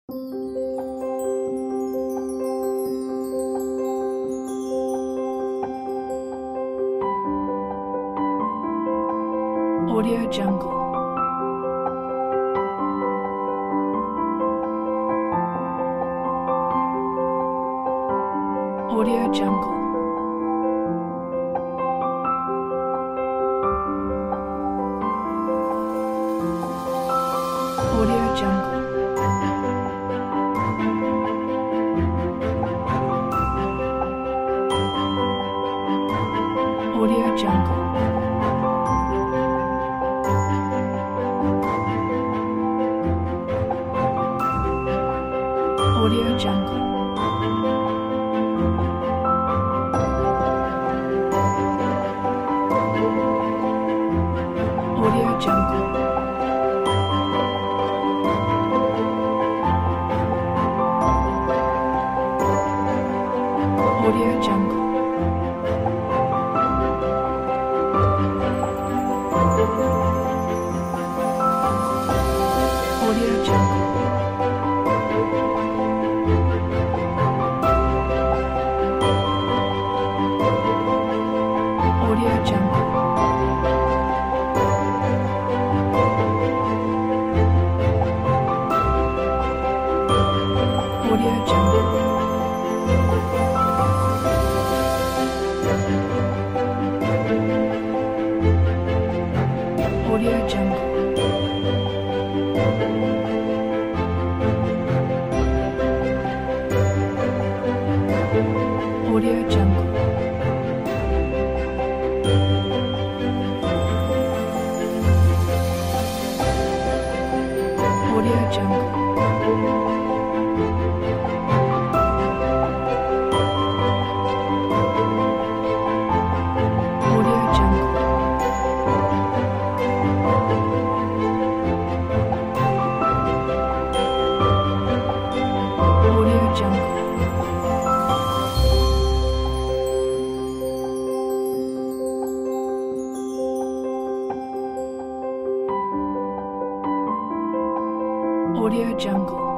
Audio Jungle. Audio Jungle. Audio Jungle. Audio Jungle. Audio Jungle. Audio Jungle. Audio Jungle. Audio Jungle. Audio Jungle. Audio Jungle. Audio Jungle. Audio Jungle. Audio Jungle. Audio Jungle. Audio Jungle. Audio Jungle.